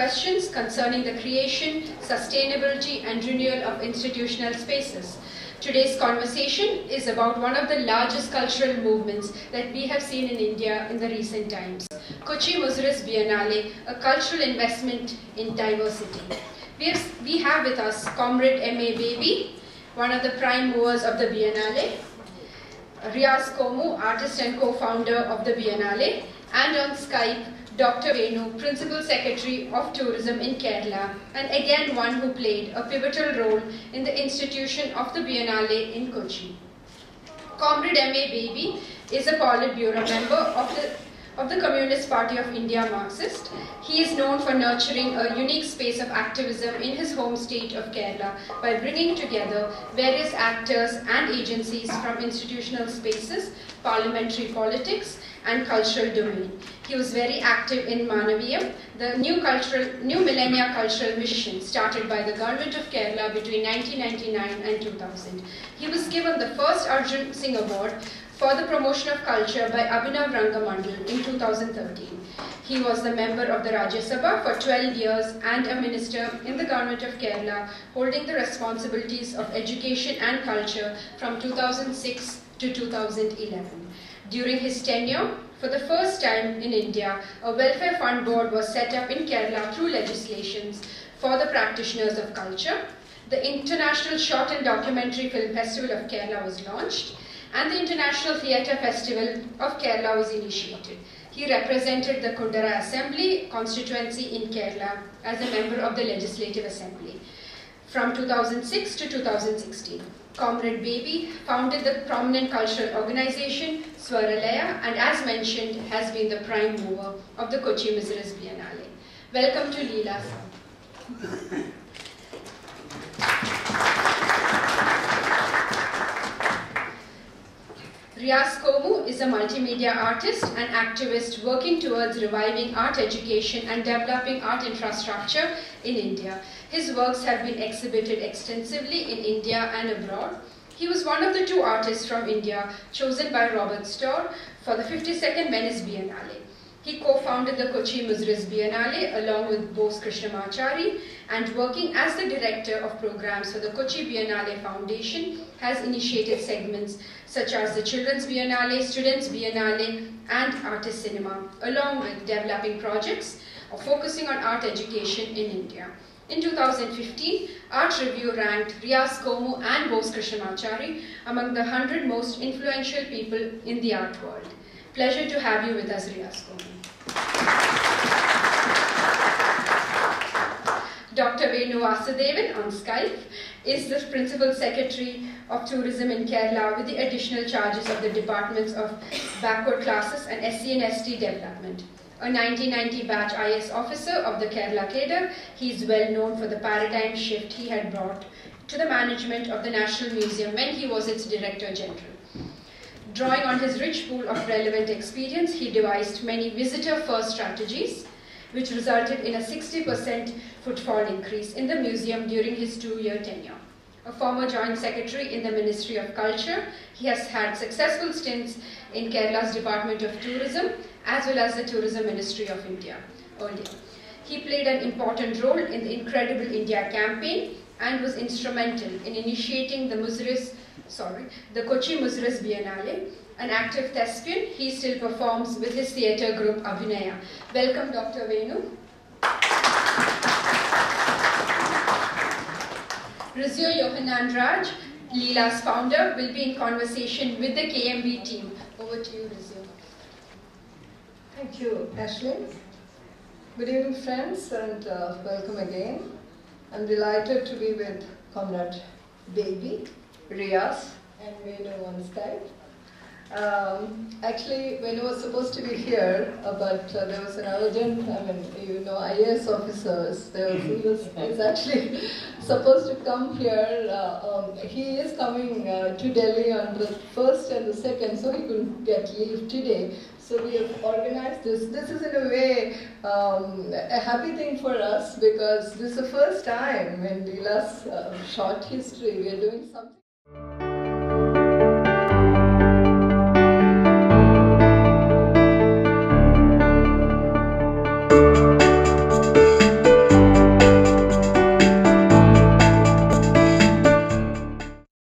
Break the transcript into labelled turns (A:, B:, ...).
A: questions concerning the creation, sustainability, and renewal of institutional spaces. Today's conversation is about one of the largest cultural movements that we have seen in India in the recent times, Kochi Muziris Biennale, a cultural investment in diversity. We have with us Comrade M.A. Baby, one of the prime movers of the Biennale, Riyas Komu, artist and co-founder of the Biennale, and on Skype, Dr. Venu, Principal Secretary of Tourism in Kerala, and again one who played a pivotal role in the institution of the Biennale in Kochi. Comrade M.A. Baby is a Politburo member of the Communist Party of India Marxist. He is known for nurturing a unique space of activism in his home state of Kerala by bringing together various actors and agencies from institutional spaces, parliamentary politics, and cultural domain. He was very active in Manaviyam, the new millennia cultural mission started by the government of Kerala between 1999 and 2000. He was given the first Arjun Singh Award for the promotion of culture by Abhinav Rangamandal in 2013. He was the member of the Rajya Sabha for 12 years and a minister in the government of Kerala, holding the responsibilities of education and culture from 2006 to 2011. During his tenure, for the first time in India, a welfare fund board was set up in Kerala through legislations for the practitioners of culture. The International Short and Documentary Film Festival of Kerala was launched, and the International Theatre Festival of Kerala was initiated. He represented the Kundara Assembly constituency in Kerala as a member of the Legislative Assembly from 2006 to 2016. Comrade Baby founded the prominent cultural organization Swaralaya and, as mentioned, has been the prime mover of the Kochi Muziris Biennale. Welcome to LILA. Riyas Komu is a multimedia artist and activist working towards reviving art education and developing art infrastructure in India. His works have been exhibited extensively in India and abroad. He was one of the 2 artists from India chosen by Robert Storr for the 52nd Venice Biennale. He co-founded the Kochi Muziris Biennale along with Bose Krishnamachari, and working as the director of programs for the Kochi Biennale Foundation has initiated segments such as the Children's Biennale, Students' Biennale, and Artist Cinema, along with developing projects of focusing on art education in India. In 2015, Art Review ranked Riyas Komu and Bose Krishnamachari among the 100 most influential people in the art world. Pleasure to have you with us, Riyas Komu. Dr. Venu Vasudevan on Skype is the Principal Secretary of Tourism in Kerala with the additional charges of the Departments of Backward Classes and SC and ST Development. A 1990 batch IS officer of the Kerala cadre, he is well known for the paradigm shift he had brought to the management of the National Museum when he was its Director General. Drawing on his rich pool of relevant experience, he devised many visitor-first strategies, which resulted in a 60% footfall increase in the museum during his 2-year tenure. A former Joint Secretary in the Ministry of Culture, he has had successful stints in Kerala's Department of Tourism as well as the Tourism Ministry of India earlier. He played an important role in the Incredible India campaign and was instrumental in initiating the Kochi Muziris Biennale. An active thespian, he still performs with his theatre group Abhinaya. Welcome, Dr. Venu. Rizio Yohanan Raj, LILA's founder, will be in conversation with the KMB team. Over to you, Rizio.
B: Thank you, Ashley. Good evening, friends, and welcome again. I'm delighted to be with Comrade Baby, Riyas, and Venu on Skype. Actually, Venu was supposed to be here, but there was an urgent, IAS officers, he was actually supposed to come here. He is coming to Delhi on the 1st and the 2nd, so he couldn't get leave today. So we have organized this. This is in a way a happy thing for us because this is the first time in LILA's short history we are doing something